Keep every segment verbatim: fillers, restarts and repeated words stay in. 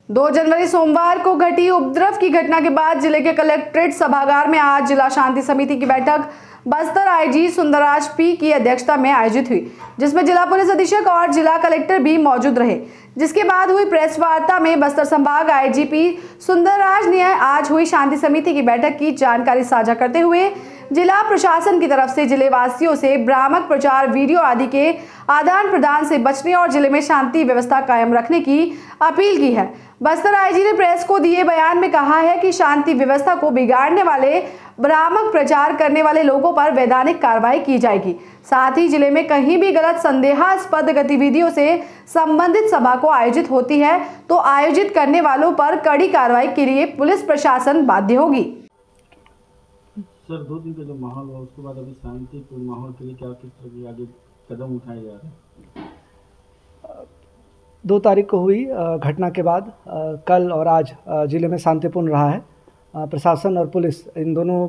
दो जनवरी सोमवार को घटी उपद्रव की घटना के बाद जिले के कलेक्ट्रेट सभागार में आज जिला शांति समिति की बैठक बस्तर आईजी सुंदरराज पी की अध्यक्षता में आयोजित हुई, जिसमें जिला पुलिस अधीक्षक और जिला कलेक्टर भी मौजूद रहे। जिसके बाद हुई प्रेस वार्ता में बस्तर संभाग आईजीपी सुंदरराज ने आज हुई शांति समिति की बैठक की जानकारी साझा करते हुए जिला प्रशासन की तरफ से जिले वासियों से भ्रामक प्रचार, वीडियो आदि के आदान प्रदान से बचने और जिले में शांति व्यवस्था कायम रखने की अपील की है। बस्तर आईजी ने प्रेस को दिए बयान में कहा है कि शांति व्यवस्था को बिगाड़ने वाले, भ्रामक प्रचार करने वाले लोगों पर वैधानिक कार्रवाई की जाएगी। साथ ही जिले में कहीं भी गलत संदेहास्पद गतिविधियों से संबंधित सभा को आयोजित होती है तो आयोजित करने वालों पर कड़ी कार्रवाई के लिए पुलिस प्रशासन बाध्य होगी। सर, दो दिन का जो माहौल हुआ उसके बाद अभी शांतिपूर्ण माहौल के लिए क्या किस तरह के आगे कदम उठाए जा रहे हैं? दो तारीख को हुई घटना के बाद कल और आज ज़िले में शांतिपूर्ण रहा है। प्रशासन और पुलिस इन दोनों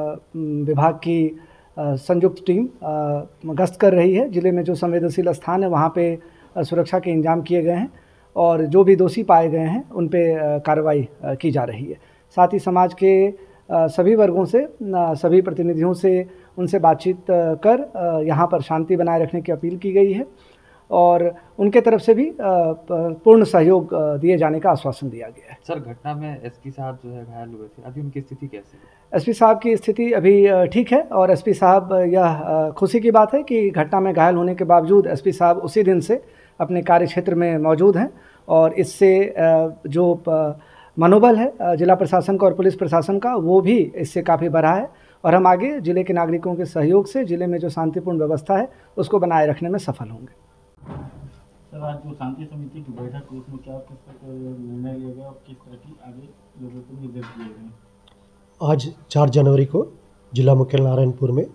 विभाग की संयुक्त टीम गश्त कर रही है। ज़िले में जो संवेदनशील स्थान है वहाँ पे सुरक्षा के इंतजाम किए गए हैं और जो भी दोषी पाए गए हैं उन पे कार्रवाई की जा रही है। साथ ही समाज के सभी वर्गों से, सभी प्रतिनिधियों से उनसे बातचीत कर यहाँ पर शांति बनाए रखने की अपील की गई है और उनके तरफ से भी पूर्ण सहयोग दिए जाने का आश्वासन दिया गया है। सर, घटना में एसपी साहब जो है घायल हुए थे, अभी उनकी स्थिति कैसी है? एसपी साहब की स्थिति अभी ठीक है और एसपी साहब, यह खुशी की बात है कि घटना में घायल होने के बावजूद एसपी साहब उसी दिन से अपने कार्य क्षेत्र में मौजूद हैं और इससे जो मनोबल है जिला प्रशासन का और पुलिस प्रशासन का, वो भी इससे काफ़ी बढ़ा है और हम आगे जिले के नागरिकों के सहयोग से जिले में जो शांतिपूर्ण व्यवस्था है उसको बनाए रखने में सफल होंगे। सर, आज जो शांति समिति की बैठक हुई उसमें क्या किस तरह निर्णय लिया गया और किस तरह की आगे लोगों को निर्देश दिए गए? आज चार जनवरी को जिला मुख्यालय नारायणपुर में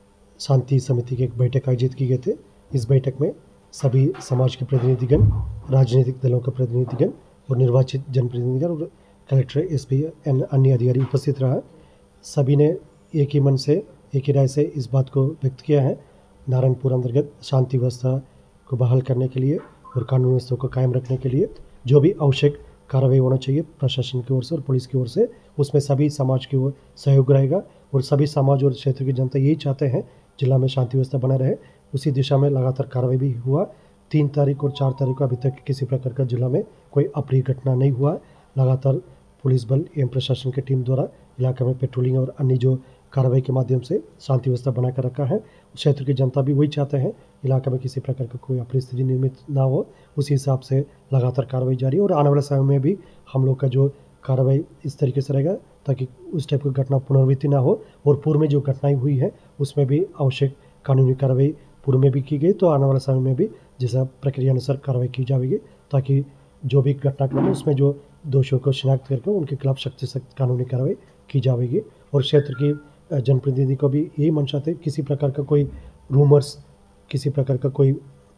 शांति समिति की एक बैठक आयोजित की गई थी। इस बैठक में सभी समाज के प्रतिनिधिगण, राजनीतिक दलों के प्रतिनिधिगण और निर्वाचित जनप्रतिनिधिगण और कलेक्टर, एसपी एवं अन्य अधिकारी उपस्थित रहा। सभी ने एक ही मन से, एक ही राय से इस बात को व्यक्त किया है, नारायणपुर अंतर्गत शांति व्यवस्था को बहाल करने के लिए और कानून व्यवस्था को कायम रखने के लिए जो भी आवश्यक कार्रवाई होना चाहिए प्रशासन की ओर से और पुलिस की ओर से, उसमें सभी समाज की ओर सहयोग रहेगा और सभी समाज और क्षेत्र की जनता यही चाहते हैं जिला में शांति व्यवस्था बना रहे। उसी दिशा में लगातार कार्रवाई भी हुआ। तीन तारीख और चार तारीख को अभी तक किसी प्रकार का जिला में कोई अप्रिय घटना नहीं हुआ। लगातार पुलिस बल एवं प्रशासन की टीम द्वारा इलाके में पेट्रोलिंग और अन्य जो कार्रवाई के माध्यम से शांति व्यवस्था बनाकर रखा है। क्षेत्र की जनता भी वही चाहते हैं इलाके में किसी प्रकार का कोई अप्रिय स्थिति निर्मित ना हो। उसी हिसाब से लगातार कार्रवाई जारी है और आने वाले समय में भी हम लोग का जो कार्रवाई इस तरीके से रहेगा ताकि उस टाइप की घटना पुनरावृत्ति ना हो और पूर्व में जो घटनाएं हुई है उसमें भी आवश्यक कानूनी कार्रवाई पूर्व में भी की गई, तो आने वाले समय में भी जैसा प्रक्रिया अनुसार कार्रवाई की जाएगी ताकि जो भी घटनाक्रम है उसमें जो दोषियों को शिनाख्त करके उनके खिलाफ सख्त से सख्त कानूनी कार्रवाई की जाएगी। और क्षेत्र की जनप्रतिनिधि को भी यही मंशा थे किसी प्रकार का कोई रूमर्स, किसी प्रकार का कोई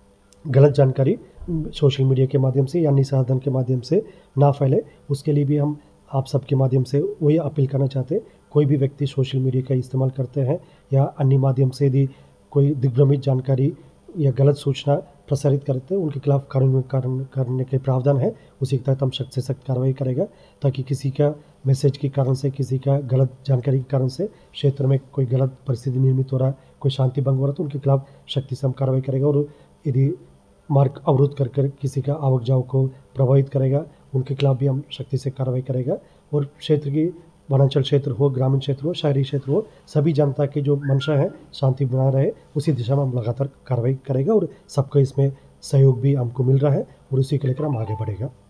गलत जानकारी सोशल मीडिया के माध्यम से या अन्य साधन के माध्यम से ना फैले। उसके लिए भी हम आप सबके माध्यम से वही अपील करना चाहते हैं, कोई भी व्यक्ति सोशल मीडिया का इस्तेमाल करते हैं या अन्य माध्यम से यदि कोई दिग्भ्रमित जानकारी या गलत सूचना प्रसारित करते हैं उनके खिलाफ कानूनी कारण करने के प्रावधान है। उसी के तहत हम सख्त से सख्त कार्रवाई करेगा ताकि किसी का मैसेज के कारण से, किसी का गलत जानकारी के कारण से क्षेत्र में कोई गलत परिस्थिति निर्मित हो रहा है, कोई शांति भंग हो रहा है तो उनके खिलाफ सख्ती से हम कार्रवाई करेगा। और यदि मार्ग अवरुद्ध कर कर किसी का आवक जावक को प्रभावित करेगा उनके खिलाफ भी हम सख्ती से कार्रवाई करेगा। और क्षेत्र की वनांचल क्षेत्र हो, ग्रामीण क्षेत्र हो, शहरी क्षेत्र हो, सभी जनता की जो मंशा है शांति बना रहे उसी दिशा में हम लगातार कार्रवाई करेगा और सबका इसमें सहयोग भी हमको मिल रहा है और उसी को लेकर हम आगे बढ़ेगा।